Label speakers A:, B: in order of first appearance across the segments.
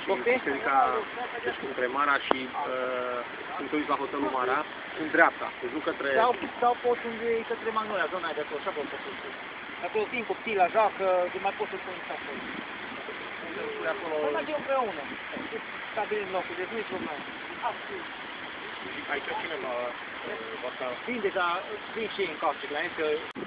A: biserica, deci între Mara și când te uiți la hotelul Mara, în dreapta, deci nu către...
B: Sau poți unde e către Magnolia, zona aia de acolo, așa poți să spui. Acolo fiind copii la joacă, de mai poți să spui acolo.
A: acolo...
B: Să mergem împreună. Stabilim locul, deci nu-i problemă.
A: Aici cine la Vasca?
B: Vin deja, vin și în casă, la că...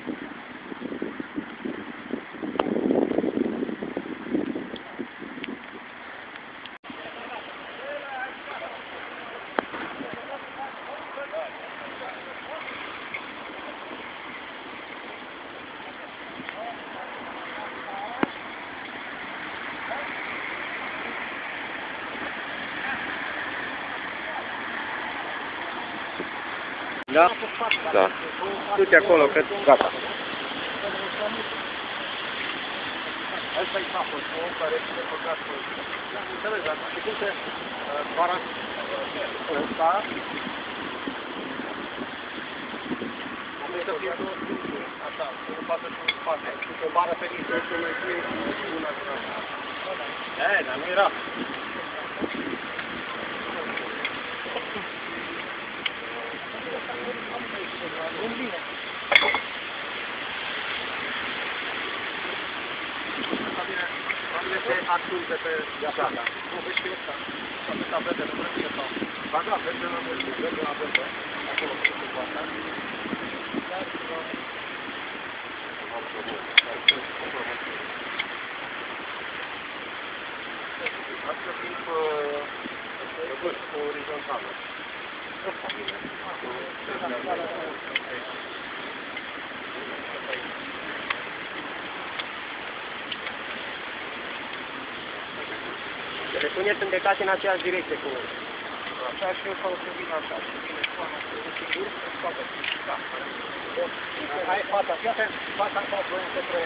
A: Da? Da. Du-te acolo, că gata.
B: Asta e capul, om care este păcat cu... Înțelegi, dar și cum se... Vara ăsta... Să fie așa, în față și în spate. O bară ferită, să mai fie una din asta. Dar nu era. Bine. Se asculte pe viața. Nu vezi că ăsta. Ăsta vede, nu vede sau. Ba da, vede la vede, vede la vede. Acolo pe poarta. Asta fiind pe orizontală. Ăsta bine.
A: Le puneți îndecate în aceeași direcție cu...
B: Așa și eu sau să vin așa. Sigur? Da. Hai fata, fii atent, fata acolo către...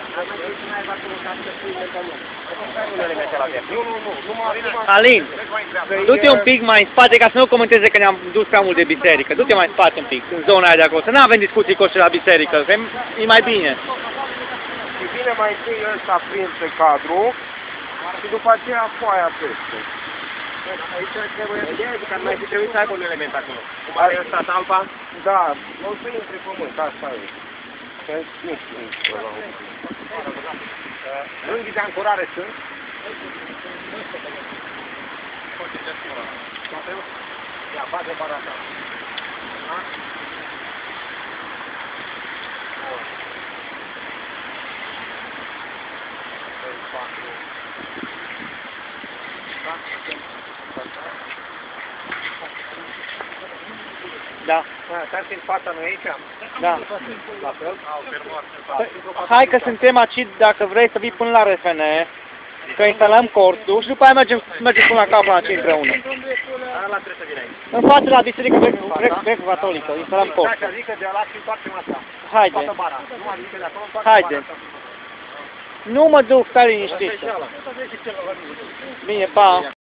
C: Alin, du-te un pic mai în spate ca să nu comenteze că ne-am dus prea mult de biserică. Du-te mai în spate un pic, în zona aia de acolo. Să nu avem discuții cu ăștia la biserică, că e mai bine.
A: Și vine mai întâi ăsta prins pe cadru și după aceea foaia peste. Aici trebuie că ar mai fi trebuit să aibă un element acolo. Cum are ăsta talpa? Da, o să intre pământ, asta e. Nu știu. Rângii de ancorare sunt? Ia, bate bara ta.
C: Da.
A: Stai în fața noi aici?
C: Da.
A: La fel?
C: Hai că suntem aici, dacă vrei să vii până la RFN, că instalăm cortul și după aia mergem până la capul aici împreună.
A: Ala trebuie să vină aici.
C: În față la biserică greco-catolică, instalăm cortul.
A: Da, adică de la și întoarcem asta.
C: Haide.
A: Nu adică de acolo întoarcem
C: Haide. Nu mă duc, stai liniștit. Bine, pa.